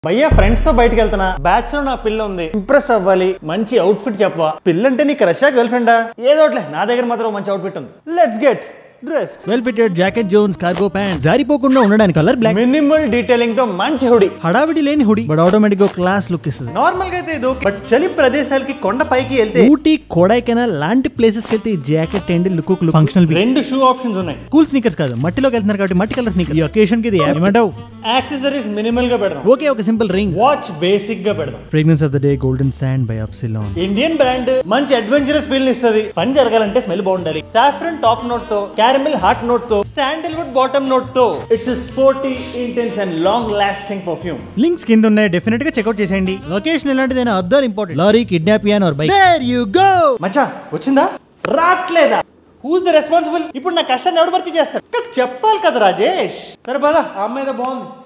భయ్యా ఫ్రెండ్స్ తో బయటకు వెళ్తున్నా, బ్యాచ్ లో నా పిల్ల ఉంది, ఇంప్రెస్ అవ్వాలి, మంచి అవుట్ ఫిట్ చెప్పవా? పిల్ల అంటే నీ క్రషా గర్ల్ ఫ్రెండా? ఏదోట్లే, నా దగ్గర మాత్రం మంచి అవుట్ ఫిట్ ఉంది. Let's get dressed. Well fitted jacket, jeans, cargo pant, జారిపోకుండా ఉండడానికి కలర్ బ్లాక్, మినిమల్ డీటెయిలింగ్ తో మంచి హుడీ, హడావిడి లేని హుడీ బట్ ఆటోమేటిక్ గా క్లాస్ లుక్ ఇస్తుంది. నార్మల్ గా అయితే ఇది బట్ చలి ప్రదేశాలకి కొండ పైకి వెళ్తే ఊటీ, కొడైకెనాల్ లాంటి ప్లేసెస్ కి వెళ్తే ఈ జాకెట్ అండ్ లుక్ ఫంక్షనల్. రెండు షూ ఆప్షన్స్ ఉన్నాయి. కూల్ స్నీకర్స్ కాదు, మట్టిలోకి వెళ్తున్నారు కాబట్టి మట్టి కలర్ స్నీకర్. ఈ ఒకేషన్ కి ఇది ఏమంటావు? యాక్సెసరీస్ మినిమల్ గా పెడదాం. ఓకే, ఒక సింపుల్ రింగ్. వాచ్ బేసిక్ గా పెడదాం. Fragrance of the day golden sand by Upsilon. Indian brand, మంచి అడ్వెంచరస్ ఫీల్ ఇస్తుంది. పని జరగాలంటే స్మెల్ బాగుండాలి. సాఫ్రన్ టాప్ నోట్ తో, క్యారమెల్ హాట్ నోట్ తో, శాండల్వుడ్ బాటమ్ నోట్ తో, it's sporty, intense and long lasting perfume. Links కింద ఉన్నాయి, డెఫినెట్ గా చెక్అౌట్ చేసేయండి. లొకేషన్ ఎలాంటిదైనా other important. Lorry, kidnap van or bike, there you go. మచ్చా వచ్చిందా? రాట్లేదా? Who's the responsible? ఇప్పుడు నా కష్టాన్ని ఎవడు భర్తీ చేస్తాడు? చెప్పాలి కదా రాజేష్. సరే పద, ఆ అమ్మాయి బాగుంది.